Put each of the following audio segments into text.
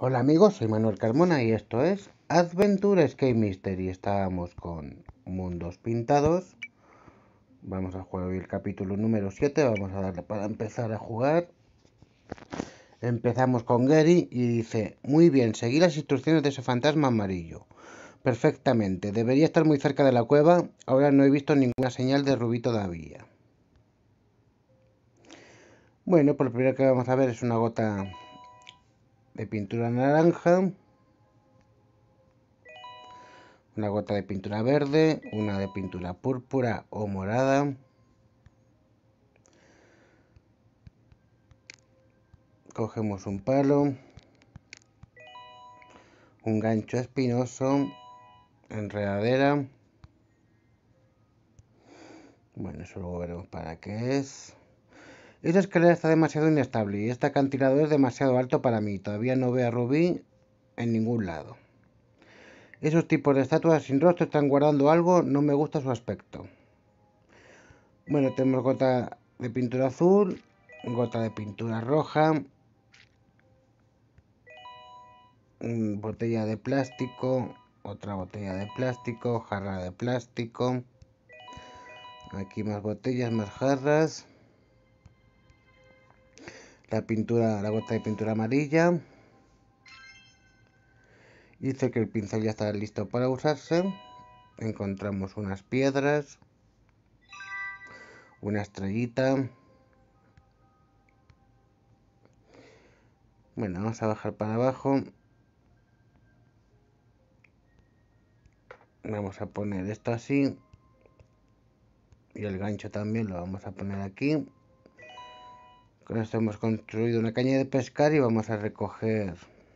Hola amigos, soy Manuel Carmona y esto es Adventure Escape Mystery. Estábamos con mundos pintados. Vamos a jugar hoy el capítulo número 7. Vamos a darle para empezar a jugar. Empezamos con Gary y dice: muy bien, seguí las instrucciones de ese fantasma amarillo. Perfectamente, debería estar muy cerca de la cueva. Ahora no he visto ninguna señal de Rubí todavía. Bueno, pues lo primero que vamos a ver es una gota de pintura naranja, una gota de pintura verde, una de pintura púrpura o morada. Cogemos un palo, un gancho espinoso, enredadera. Bueno, eso luego veremos para qué es. Esa escalera está demasiado inestable y este acantilado es demasiado alto para mí. Todavía no veo a Rubí en ningún lado. Esos tipos de estatuas sin rostro están guardando algo, no me gusta su aspecto. Bueno, tenemos gota de pintura azul, gota de pintura roja, botella de plástico, otra botella de plástico, jarra de plástico. Aquí más botellas, más jarras. La pintura, la gota de pintura amarilla. Dice que el pincel ya está listo para usarse. Encontramos unas piedras, una estrellita. Bueno, vamos a bajar para abajo. Vamos a poner esto así. Y el gancho también lo vamos a poner aquí. Con esto hemos construido una caña de pescar y vamos a recoger.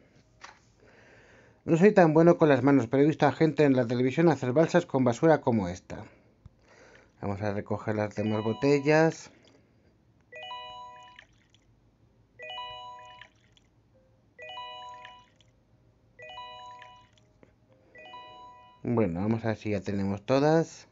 No soy tan bueno con las manos, pero he visto a gente en la televisión hacer balsas con basura como esta. Vamos a recoger las demás botellas. Bueno, vamos a ver si ya tenemos todas.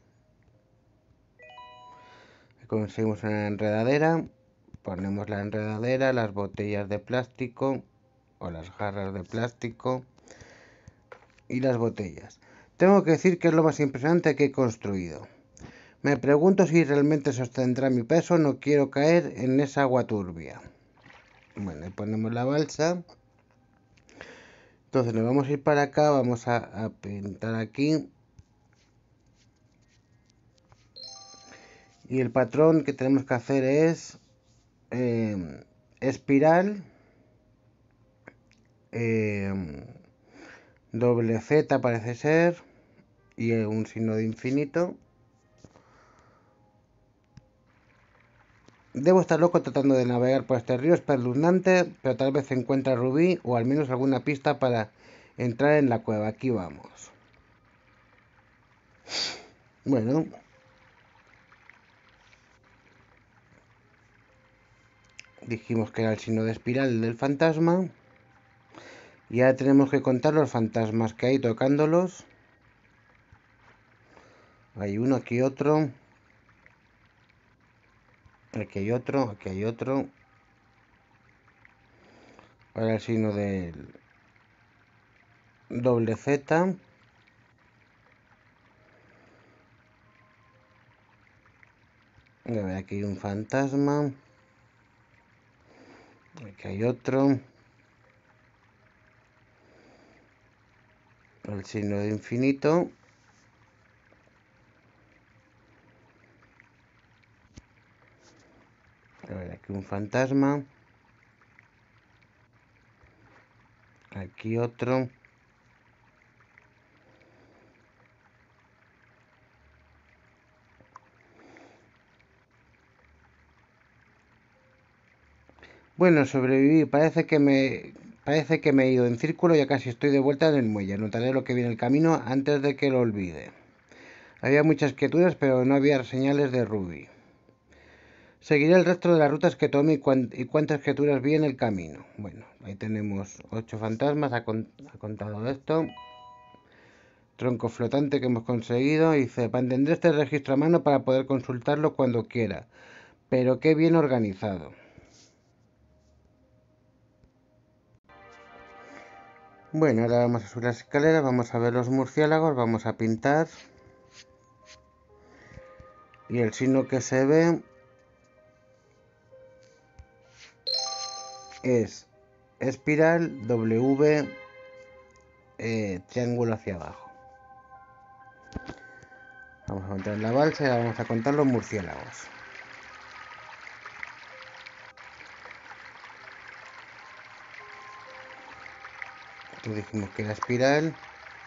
Conseguimos una enredadera. Ponemos la enredadera, las botellas de plástico o las jarras de plástico y las botellas. Tengo que decir que es lo más impresionante que he construido. Me pregunto si realmente sostendrá mi peso, no quiero caer en esa agua turbia. Bueno, y ponemos la balsa. Entonces nos vamos a ir para acá, vamos a pintar aquí. Y el patrón que tenemos que hacer es espiral, doble Z parece ser, y un signo de infinito. Debo estar loco tratando de navegar por este río espeluznante, pero tal vez encuentre a Rubí o al menos alguna pista para entrar en la cueva. Aquí vamos. Bueno, dijimos que era el signo de espiral del fantasma. Y ahora tenemos que contar los fantasmas que hay tocándolos. Hay uno, aquí otro. Aquí hay otro, aquí hay otro. Ahora el signo del doble Z. A ver, aquí hay un fantasma. Aquí hay otro. El signo de infinito. A ver, aquí un fantasma. Aquí otro. Bueno, sobreviví. Parece que me he ido en círculo y ya casi estoy de vuelta en el muelle. Notaré lo que viene el camino antes de que lo olvide. Había muchas criaturas, pero no había señales de Ruby. Seguiré el resto de las rutas que tome y cuántas criaturas vi en el camino. Bueno, ahí tenemos 8 fantasmas. Ha contado esto. Tronco flotante que hemos conseguido. Y dice: mantendré este registro a mano para poder consultarlo cuando quiera. Pero qué bien organizado. Bueno, ahora vamos a subir las escaleras, vamos a ver los murciélagos, vamos a pintar. Y el signo que se ve es espiral, W, triángulo hacia abajo. Vamos a entrar en la balsa y ahora vamos a contar los murciélagos. Entonces dijimos que era espiral.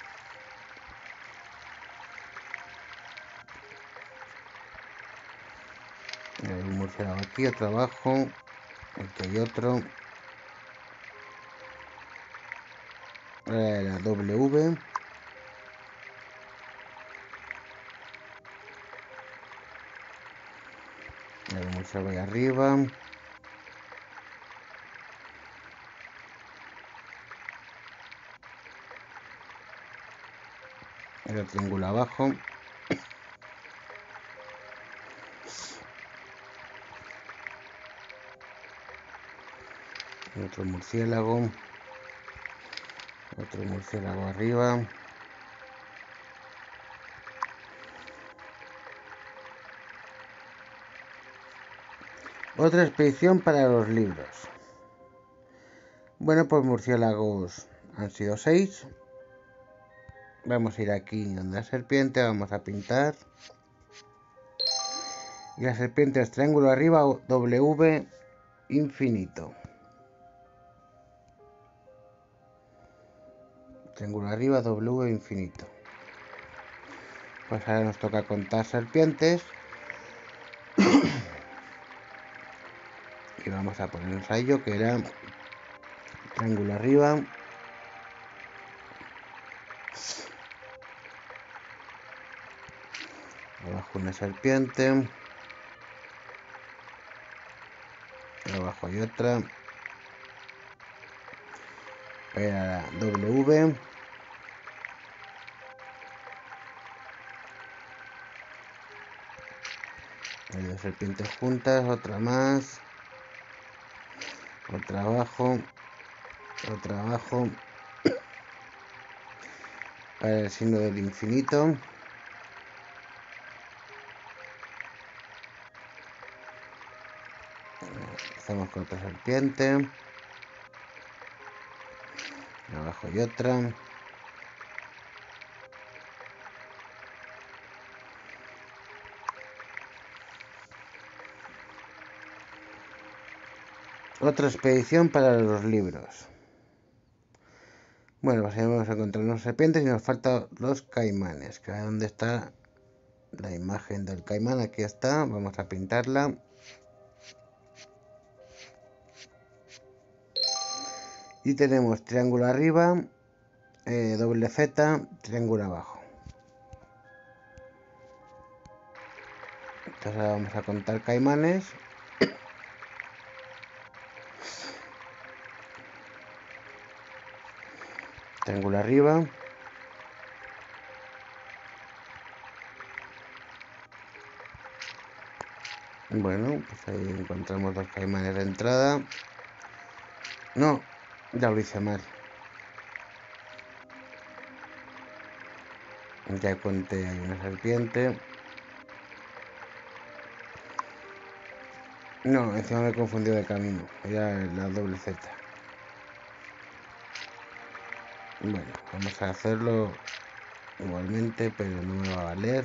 Hay un murciélago aquí, otro abajo. Aquí hay otro. La W. Hay un murciélago ahí arriba. El triángulo abajo. Otro murciélago. Otro murciélago arriba. Otra expedición para los libros. Bueno, pues murciélagos han sido 6. Vamos a ir aquí donde la serpiente, vamos a pintar. Y la serpiente es triángulo arriba, W infinito. Triángulo arriba, W infinito. Pues ahora nos toca contar serpientes. Y vamos a ponernos a ello, que era triángulo arriba. Abajo una serpiente. Abajo hay otra. Era W. Hay dos serpientes juntas, otra más. Otra abajo. Otra abajo. Para el signo del infinito. Empezamos con otra serpiente. Abajo hay otra. Otra expedición para los libros. Bueno, pues ahí vamos a encontrar unas serpientes y nos faltan los caimanes. Que ¿dónde está la imagen del caimán? Aquí está. Vamos a pintarla. Y tenemos triángulo arriba, doble Z, triángulo abajo. Entonces ahora vamos a contar caimanes. Triángulo arriba. Bueno, pues ahí encontramos dos caimanes de entrada. No, ya lo hice mal. Ya conté, hay una serpiente. No, encima me he confundido de camino. Era la doble Z. Bueno, vamos a hacerlo igualmente, pero no me va a valer.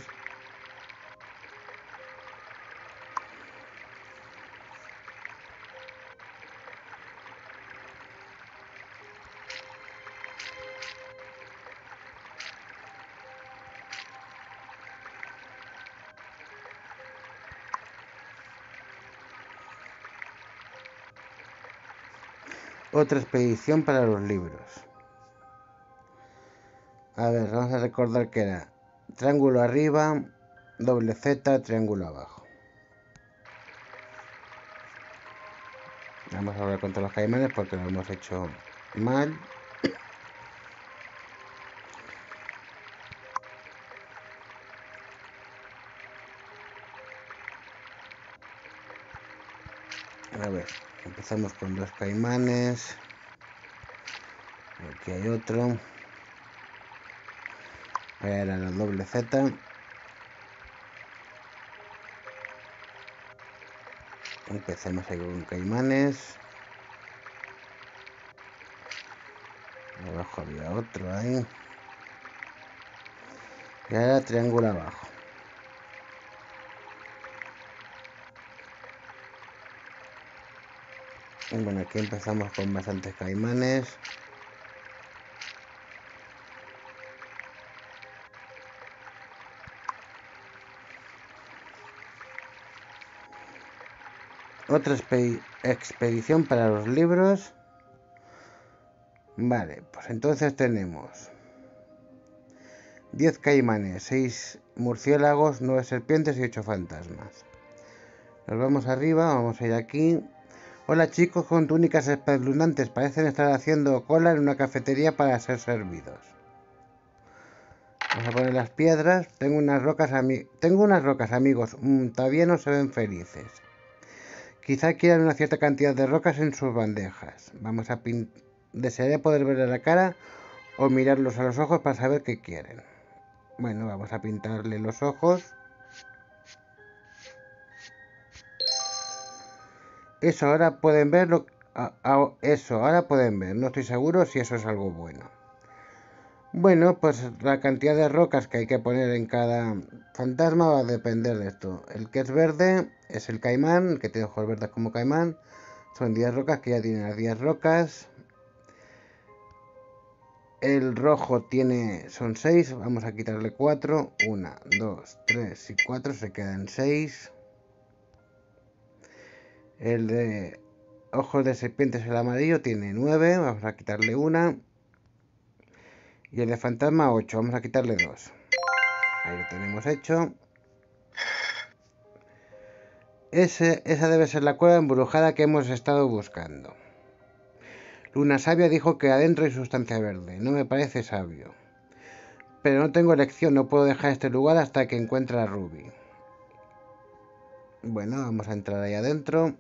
Otra expedición para los libros. A ver, vamos a recordar que era triángulo arriba, doble Z, triángulo abajo. Vamos a volver contra los caimanes porque lo hemos hecho mal. A ver, empezamos con dos caimanes. Aquí hay otro. Era la doble Z. Empecemos ahí con caimanes. Abajo había otro ahí. Y ahora triángulo abajo. Y bueno, aquí empezamos con bastantes caimanes. Otra expedición para los libros. Vale, pues entonces tenemos 10 caimanes, 6 murciélagos, 9 serpientes y 8 fantasmas. Nos vamos arriba, vamos a ir aquí. Hola chicos con túnicas espeluznantes, parecen estar haciendo cola en una cafetería para ser servidos. Vamos a poner las piedras. Tengo unas rocas, amigos. Todavía no se ven felices. Quizá quieran una cierta cantidad de rocas en sus bandejas. Vamos a desearía poder verle la cara o mirarlos a los ojos para saber qué quieren. Bueno, vamos a pintarle los ojos. Eso, ahora pueden verlo. Eso, ahora pueden ver. No estoy seguro si eso es algo bueno. Bueno, pues la cantidad de rocas que hay que poner en cada fantasma va a depender de esto. El que es verde es el caimán, el que tiene ojos verdes como caimán. Son 10 rocas que ya tienen las 10 rocas. El rojo son 6, vamos a quitarle 4. 1, 2, 3 y 4, se quedan 6. El de ojos de serpiente es el amarillo, tiene 9, vamos a quitarle 1. Y el de fantasma 8, vamos a quitarle 2. Ahí lo tenemos hecho. Esa debe ser la cueva embrujada que hemos estado buscando. Luna Sabia dijo que adentro hay sustancia verde. No me parece sabio. Pero no tengo elección, no puedo dejar este lugar hasta que encuentre a Ruby. Bueno, vamos a entrar ahí adentro.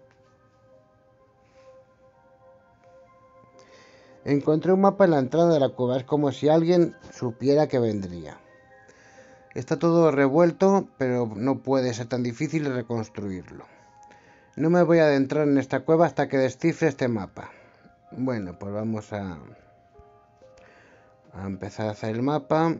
Encontré un mapa en la entrada de la cueva. Es como si alguien supiera que vendría. Está todo revuelto, pero no puede ser tan difícil reconstruirlo. No me voy a adentrar en esta cueva hasta que descifre este mapa. Bueno, pues vamos a empezar a hacer el mapa.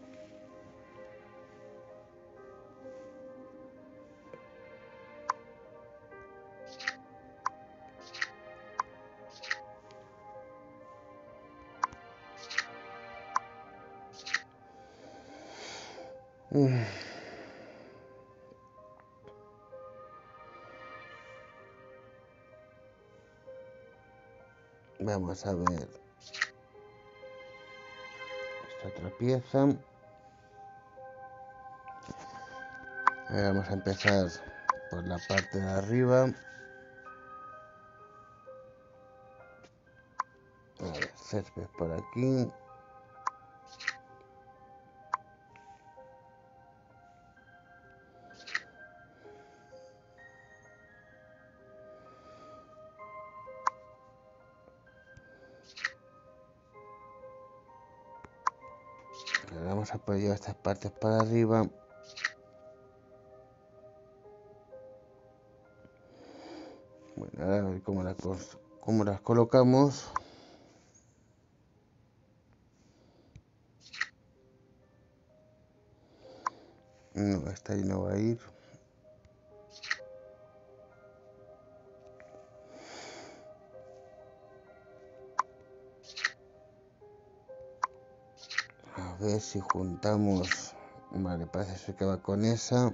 Vamos a ver esta otra pieza. Vamos a empezar por la parte de arriba. A ver, césped por aquí. Ahora vamos a apoyar estas partes para arriba. Bueno, ahora a ver cómo las colocamos. No, esta ahí no va a ir. A ver si juntamos. Vale, parece ser que va con esa.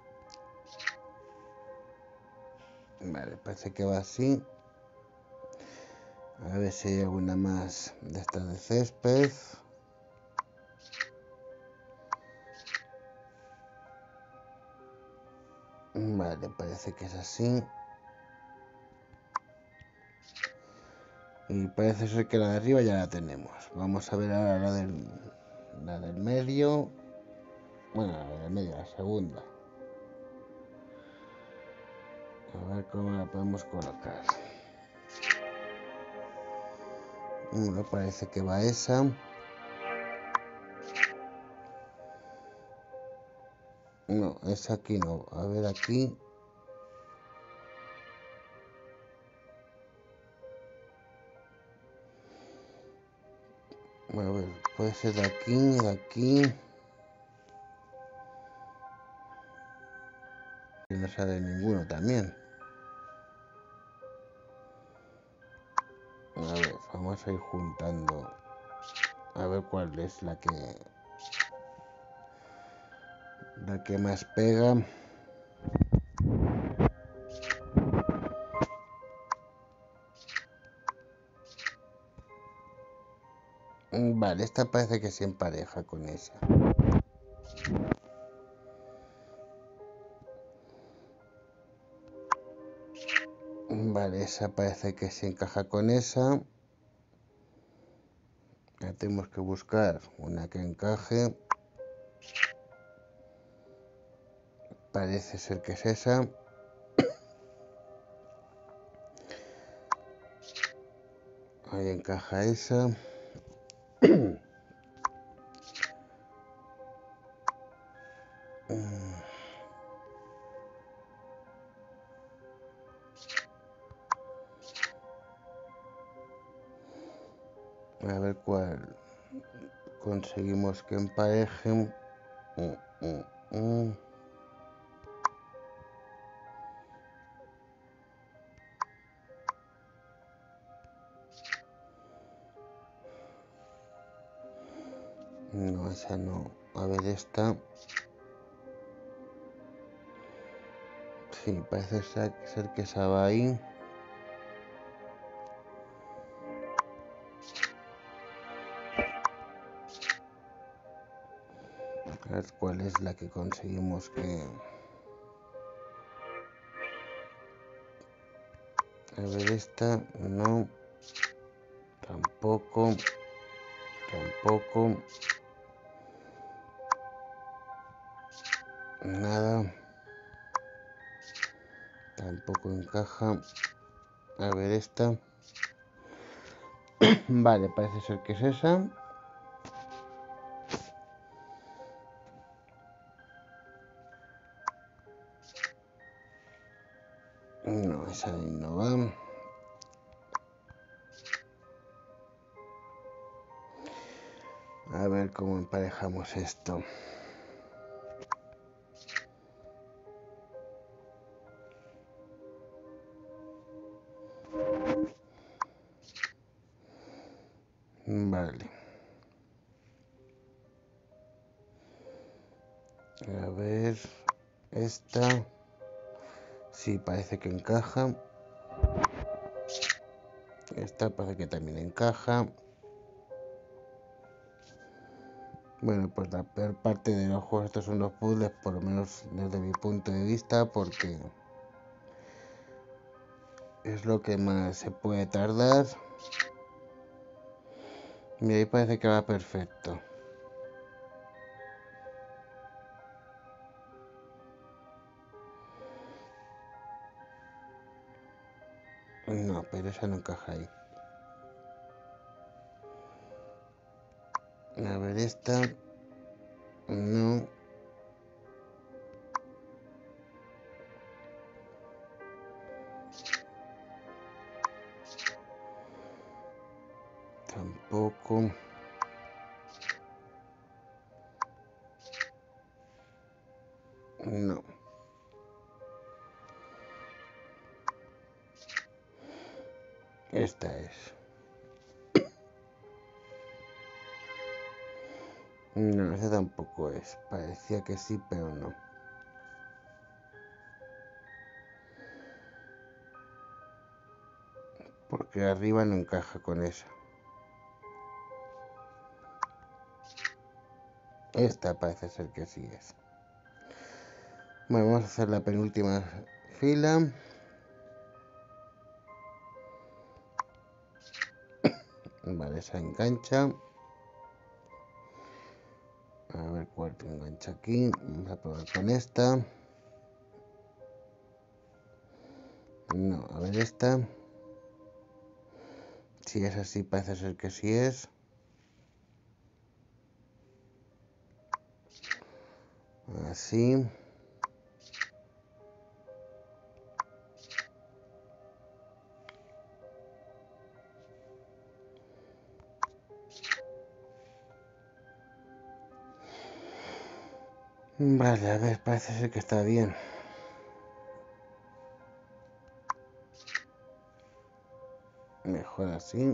Vale, parece que va así. A ver si hay alguna más de estas de césped. Vale, parece que es así. Y parece ser que la de arriba ya la tenemos. Vamos a ver ahora la del medio. Bueno, la del medio, la segunda. A ver cómo la podemos colocar. Me parece que va esa. No, esa aquí no. A ver aquí. A ver, puede ser de aquí, de aquí. Y no sale ninguno también. A ver, vamos a ir juntando. A ver cuál es la que más pega. Vale, esta parece que se empareja con esa. Vale, esa parece que se encaja con esa. Ya tenemos que buscar una que encaje. Parece ser que es esa. Ahí encaja esa. A ver cuál conseguimos que emparejen. No, esa no. A ver esta. Sí, parece ser que esa va ahí. A ver cuál es la que conseguimos que... A ver esta, no. Tampoco. Tampoco. Nada. Tampoco encaja. A ver esta. Vale, parece ser que es esa. No, esa ahí no va. A ver cómo emparejamos esto. Vale. A ver. Esta. Sí, parece que encaja. Esta parece que también encaja. Bueno, pues la peor parte de los juegos estos son los puzzles, por lo menos desde mi punto de vista, porque es lo que más se puede tardar. Y ahí parece que va perfecto. No, pero esa no encaja ahí. A ver, esta. No. Tampoco. No. Esta es. No, esa tampoco es. Parecía que sí, pero no. Porque arriba no encaja con esa. Esta parece ser que sí es. Bueno, vamos a hacer la penúltima fila. Vale, esa engancha. A ver cuál te engancha aquí. Vamos a probar con esta. No, a ver esta. Si es así, parece ser que sí es. Así. Vale, a ver, parece ser que está bien. Mejor así.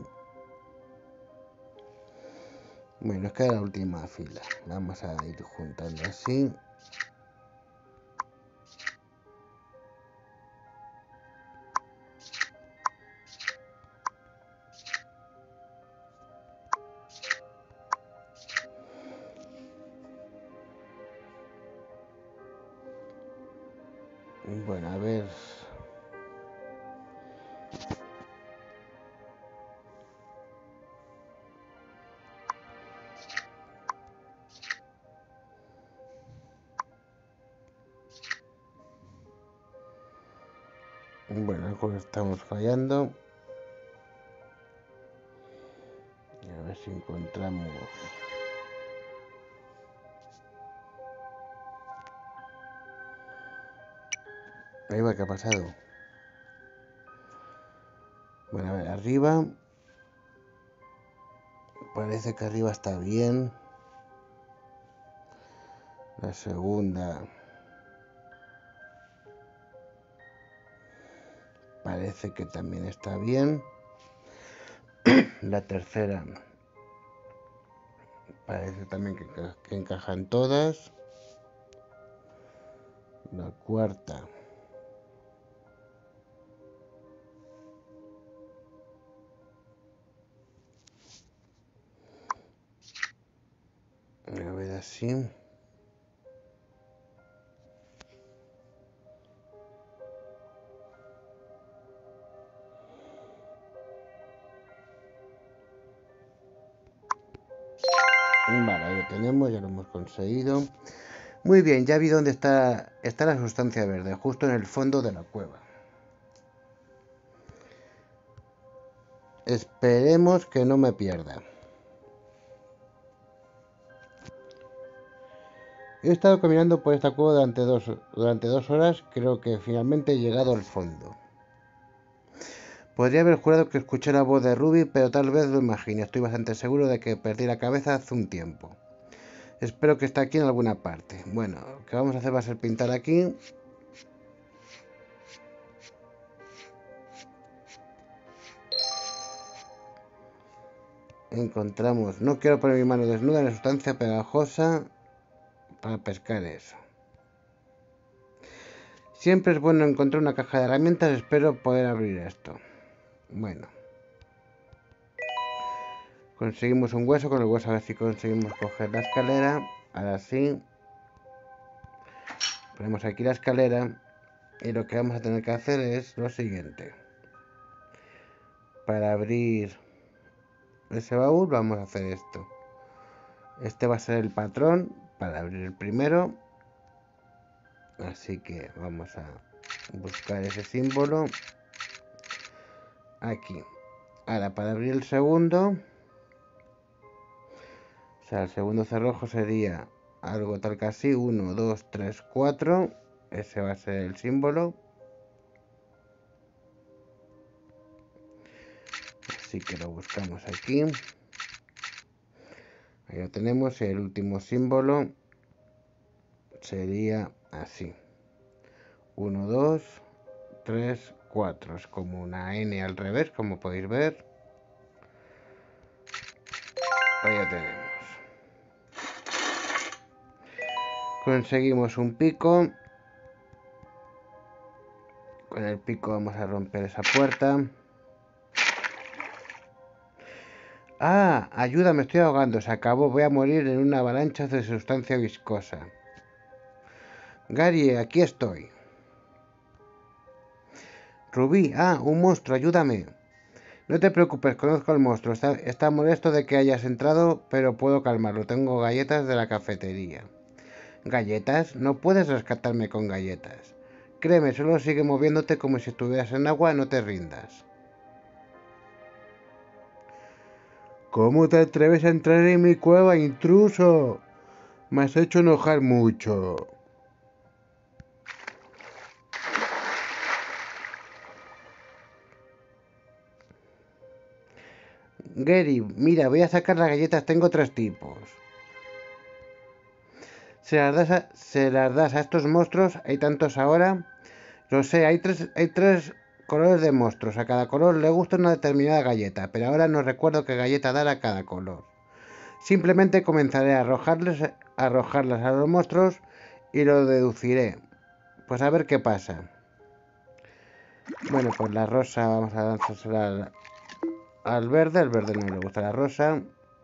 Bueno, queda la última fila. Vamos a ir juntando así. Bueno, a ver. Bueno, algo estamos fallando. A ver si encontramos. Ahí va, ¿qué ha pasado? Bueno, a ver, arriba. Parece que arriba está bien. La segunda. Parece que también está bien. La tercera. Parece también que encajan todas. La cuarta. A ver así. Vale, ahí lo tenemos, ya lo hemos conseguido. Muy bien, ya vi dónde está la sustancia verde, justo en el fondo de la cueva. Esperemos que no me pierda. He estado caminando por esta cueva durante 2 horas, creo que finalmente he llegado al fondo. Podría haber jurado que escuché la voz de Ruby, pero tal vez lo imagine. Estoy bastante seguro de que perdí la cabeza hace un tiempo. Espero que esté aquí en alguna parte. Bueno, lo que vamos a hacer va a ser pintar aquí. Encontramos... No quiero poner mi mano desnuda en la sustancia pegajosa para pescar eso. Siempre es bueno encontrar una caja de herramientas. Espero poder abrir esto. Bueno. Conseguimos un hueso. Con el hueso a ver si conseguimos coger la escalera. Ahora sí. Ponemos aquí la escalera. Y lo que vamos a tener que hacer es lo siguiente. Para abrir ese baúl vamos a hacer esto. Este va a ser el patrón para abrir el primero. Así que vamos a buscar ese símbolo aquí. Ahora para abrir el segundo, o sea, el segundo cerrojo sería algo tal que así, 1, 2, 3, 4. Ese va a ser el símbolo. Así que lo buscamos aquí. Ahí lo tenemos. Y el último símbolo sería así. 1, 2, 3, 4. Es como una N al revés, como podéis ver. Ahí lo tenemos. Conseguimos un pico. Con el pico vamos a romper esa puerta. ¡Ah! Ayuda, me estoy ahogando. Se acabó. Voy a morir en una avalancha de sustancia viscosa. Gary, aquí estoy. Rubí, un monstruo, ayúdame. No te preocupes, conozco al monstruo. Está molesto de que hayas entrado, pero puedo calmarlo. Tengo galletas de la cafetería. ¿Galletas? No puedes rescatarme con galletas. Créeme, solo sigue moviéndote como si estuvieras en agua, no te rindas. ¿Cómo te atreves a entrar en mi cueva, intruso? Me has hecho enojar mucho. Gary, mira, voy a sacar las galletas, tengo 3 tipos. ¿Se las das a estos monstruos? ¿Hay tantos ahora? Lo sé, hay tres colores de monstruos. A cada color le gusta una determinada galleta, pero ahora no recuerdo qué galleta dar a cada color. Simplemente comenzaré a arrojarlas a los monstruos y lo deduciré. Pues a ver qué pasa. Bueno, pues la rosa vamos a dársela al verde. El verde no le gusta la rosa.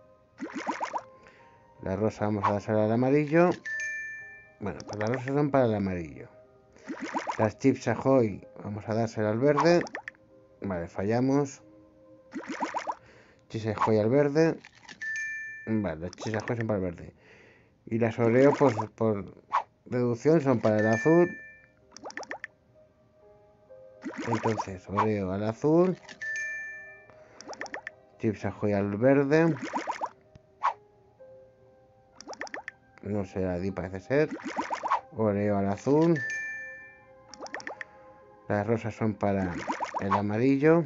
La rosa vamos a dársela al amarillo. Bueno, pues las rosas son para el amarillo. Las chips Ahoy vamos a dársela al verde. Vale, fallamos. Chips Ahoy al verde. Vale, las chips Ahoy son para el verde. Y las Oreo, pues por deducción, son para el azul. Entonces, Oreo al azul. Chips Ahoy al verde. No sé, la di parece ser. Oreo al azul. Las rosas son para el amarillo.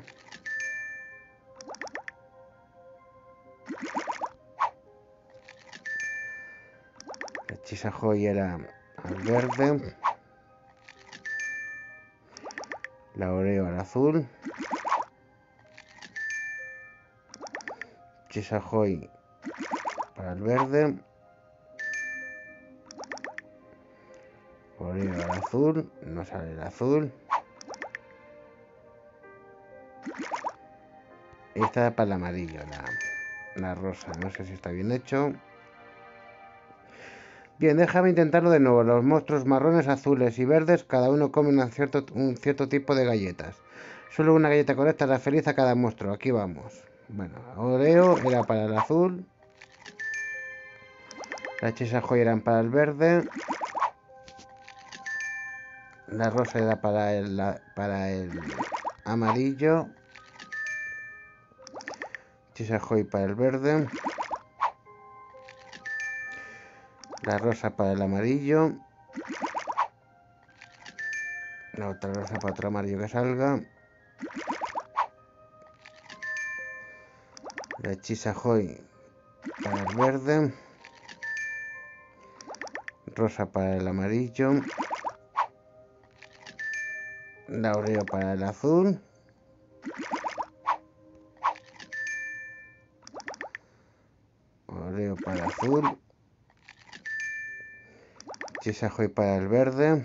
La Chips Ahoy era al verde. La Oreo al azul. Chips Ahoy para el verde. Oreo al azul. No sale el azul. Esta para el amarillo, la rosa. No sé si está bien hecho. Bien, déjame intentarlo de nuevo. Los monstruos marrones, azules y verdes, cada uno come un cierto tipo de galletas. Solo una galleta correcta hará feliz a cada monstruo. Aquí vamos. Bueno, Oreo era para el azul. La Chips Ahoy eran para el verde. La rosa era para el amarillo. Chips Ahoy para el verde. La rosa para el amarillo. La otra rosa para otro amarillo que salga. La Chips Ahoy para el verde. Rosa para el amarillo. La Oreo para el azul. Oreo para el azul. Chips Ahoy para el verde.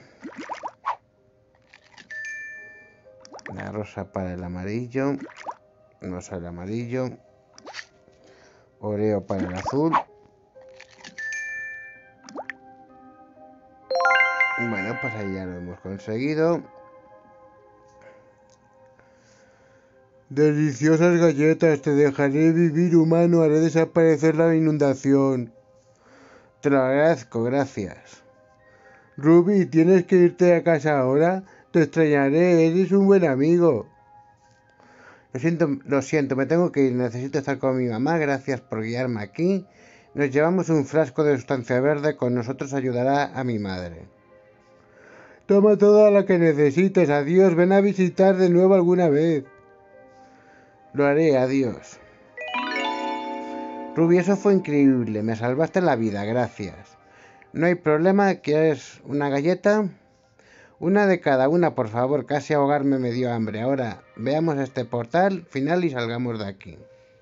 La rosa para el amarillo. No sale el amarillo. Oreo para el azul. Bueno, pues ahí ya lo hemos conseguido. Deliciosas galletas, te dejaré vivir, humano, haré desaparecer la inundación. Te lo agradezco, gracias. Ruby, ¿tienes que irte a casa ahora? Te extrañaré, eres un buen amigo. Lo siento, me tengo que ir, necesito estar con mi mamá, gracias por guiarme aquí. Nos llevamos un frasco de sustancia verde, con nosotros ayudará a mi madre. Toma toda la que necesites, adiós, ven a visitar de nuevo alguna vez. Lo haré, adiós. Ruby, eso fue increíble, me salvaste la vida, gracias. No hay problema, ¿quieres una galleta? Una de cada una, por favor, casi ahogarme me dio hambre. Ahora, veamos este portal final y salgamos de aquí.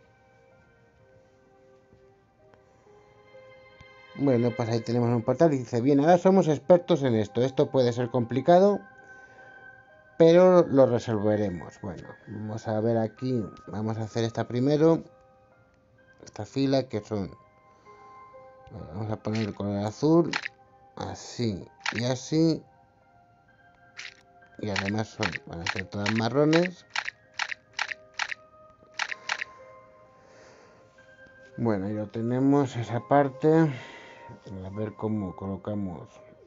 Bueno, pues ahí tenemos un portal y dice, bien, ahora somos expertos en esto. Esto puede ser complicado, pero lo resolveremos. Bueno, vamos a ver aquí, vamos a hacer esta primero. Esta fila que son... Bueno, vamos a poner el color azul, así y así. Y además van a ser todas marrones. Bueno, ya tenemos esa parte. A ver cómo colocamos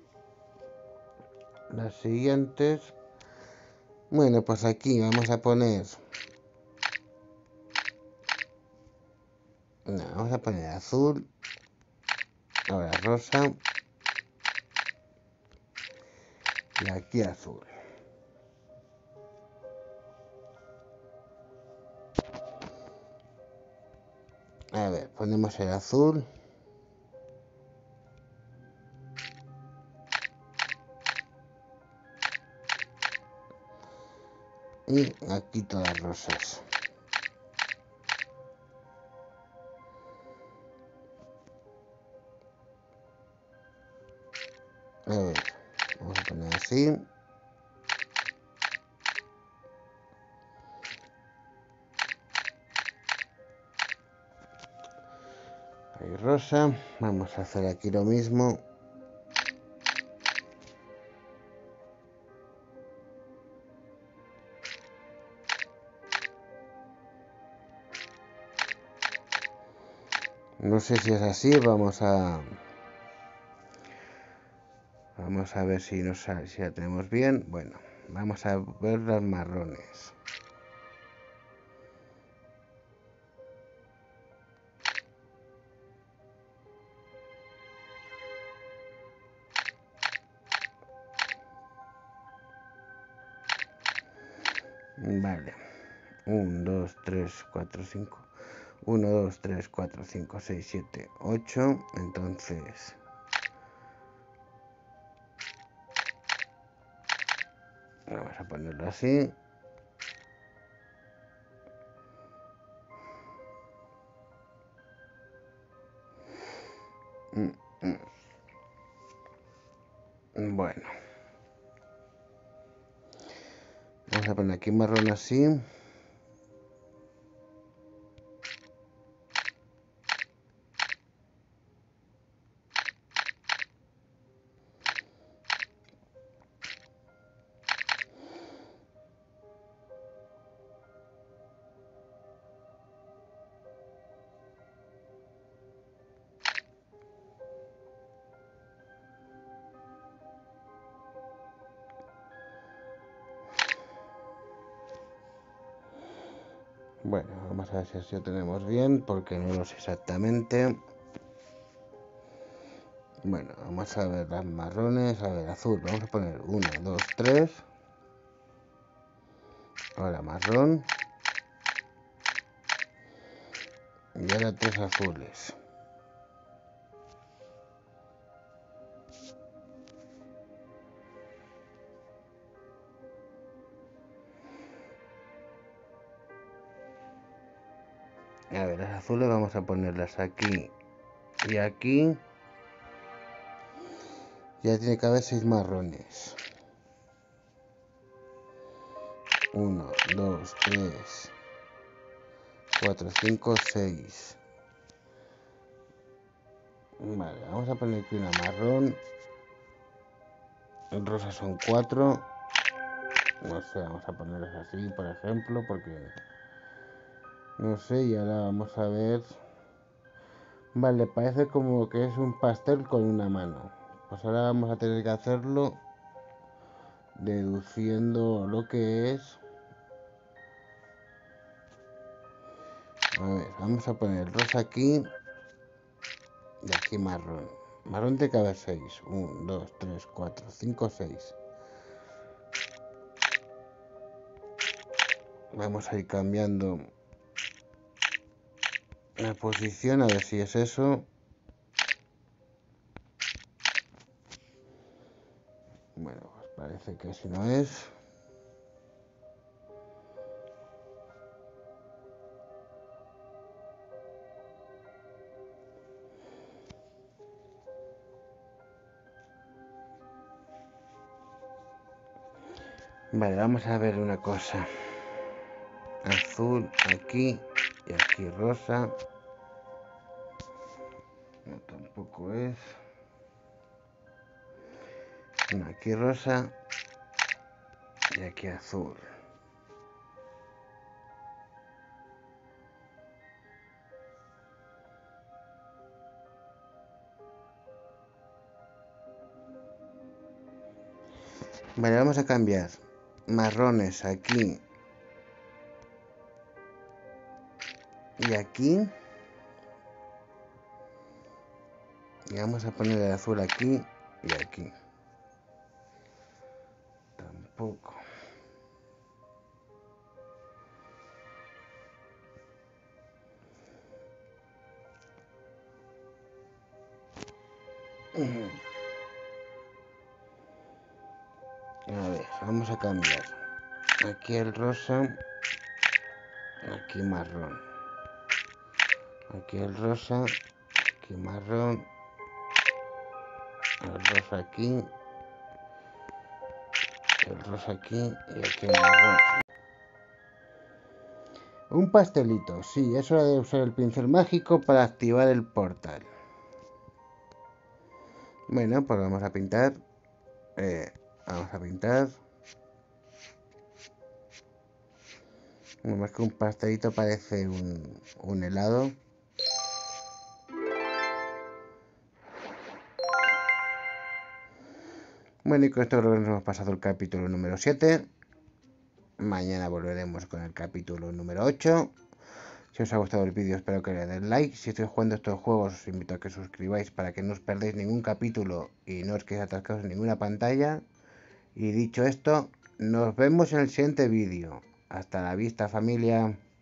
las siguientes. Bueno, pues aquí vamos a poner No, vamos a poner azul. Ahora rosa. Y aquí azul. A ver, ponemos el azul. Y aquí todas rosas. A ver, vamos a poner así. Ahí rosa. Vamos a hacer aquí lo mismo. No sé si es así, vamos a ver si si la tenemos bien. Bueno, vamos a ver las marrones. Vale. 1, 2, 3, 4, 5. 1, 2, 3, 4, 5, 6, 7, 8. Entonces vamos a ponerlo así. Bueno, vamos a poner aquí marrón así. Bueno, vamos a ver si así lo tenemos bien, porque no lo sé exactamente. Bueno, vamos a ver las marrones. A ver, azul. Vamos a poner 1, 2, 3. Ahora marrón. Y ahora 3 azules. A ver, las azules vamos a ponerlas aquí y aquí. Ya tiene que haber 6 marrones. 1, 2, 3, 4, 5, 6. Vale, vamos a poner aquí una marrón. En rosa son 4. No sé, vamos a ponerlas así, por ejemplo, porque no sé. Y ahora vamos a ver. Vale, parece como que es un pastel con una mano. Pues ahora vamos a tener que hacerlo deduciendo lo que es. A ver, vamos a poner rosa aquí y aquí marrón. Marrón de cada 6. 1, 2, 3, 4, 5, 6. Vamos a ir cambiando la posición a ver si es eso. Bueno, pues parece que si no es. Vale, vamos a ver una cosa. Azul aquí y aquí rosa. No, tampoco es. No, aquí rosa y aquí azul. Vale, vamos a cambiar. Marrones aquí y aquí. Y vamos a poner el azul aquí y aquí. Tampoco. A ver, vamos a cambiar. Aquí el rosa, aquí marrón. Aquí el rosa, aquí marrón. El rosa aquí. El rosa aquí y aquí el marrón. Un pastelito, sí, es hora de usar el pincel mágico para activar el portal. Bueno, pues vamos a pintar. Vamos a pintar. Más que un pastelito parece un helado. Bueno, y con esto creo que nos hemos pasado el capítulo número 7. Mañana volveremos con el capítulo número 8. Si os ha gustado el vídeo espero que le den like. Si estáis jugando estos juegos os invito a que os suscribáis para que no os perdáis ningún capítulo y no os quedéis atascados en ninguna pantalla. Y dicho esto, nos vemos en el siguiente vídeo. Hasta la vista, familia.